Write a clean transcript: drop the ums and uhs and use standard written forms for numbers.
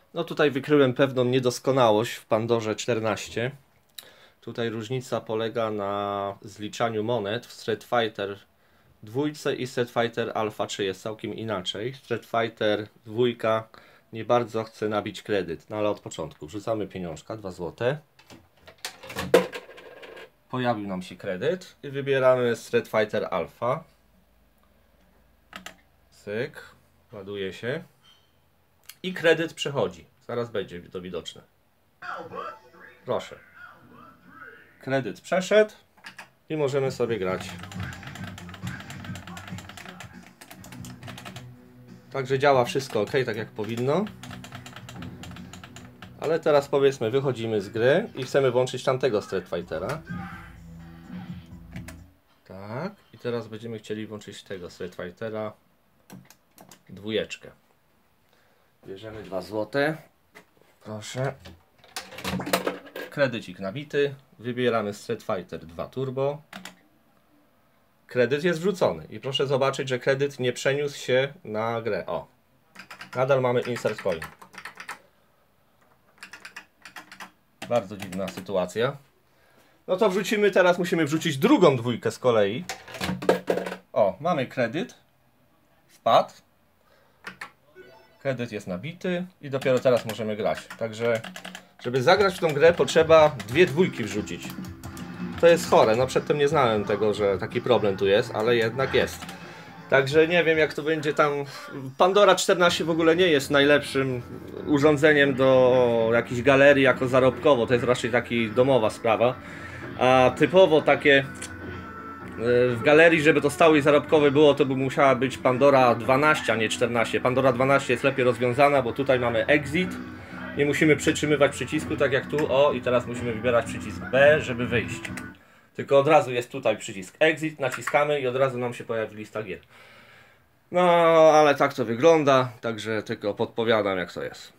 No tutaj wykryłem pewną niedoskonałość w Pandorze 14. Tutaj różnica polega na zliczaniu monet. W Street Fighter 2 i Street Fighter Alpha 3 jest całkiem inaczej. Street Fighter 2 nie bardzo chce nabić kredyt, no ale od początku wrzucamy pieniążka, 2 zł. Pojawił nam się kredyt i wybieramy Street Fighter Alpha. Cyk, ładuje się. I kredyt przechodzi. Zaraz będzie to widoczne. Proszę. Kredyt przeszedł i możemy sobie grać. Także działa wszystko ok, tak jak powinno. Ale teraz powiedzmy, wychodzimy z gry i chcemy włączyć tamtego Street Fightera. Tak, i teraz będziemy chcieli włączyć tego Street Fightera 2. Bierzemy 2 zł. Proszę. Kredycik nabity. Wybieramy Street Fighter 2 Turbo. Kredyt jest wrzucony i proszę zobaczyć, że kredyt nie przeniósł się na grę. O, nadal mamy insert coin. Bardzo dziwna sytuacja. No to wrzucimy teraz, musimy wrzucić drugą 2 z kolei. O, mamy kredyt. Wpadł. Kredyt jest nabity i dopiero teraz możemy grać. Także, żeby zagrać w tą grę, potrzeba 2 2 wrzucić. To jest chore, no przedtem nie znałem tego, że taki problem tu jest, ale jednak jest. Także nie wiem, jak to będzie tam. Pandora 14 w ogóle nie jest najlepszym urządzeniem do jakiejś galerii jako zarobkowo, to jest raczej taki domowa sprawa. A typowo takie w galerii, żeby to stałe i zarobkowe było, to by musiała być Pandora 12, a nie 14. Pandora 12 jest lepiej rozwiązana, bo tutaj mamy exit. Nie musimy przytrzymywać przycisku, tak jak tu. O, i teraz musimy wybierać przycisk B, żeby wyjść. Tylko od razu jest tutaj przycisk exit, naciskamy i od razu nam się pojawi lista gier. No, ale tak to wygląda, także tylko podpowiadam, jak to jest.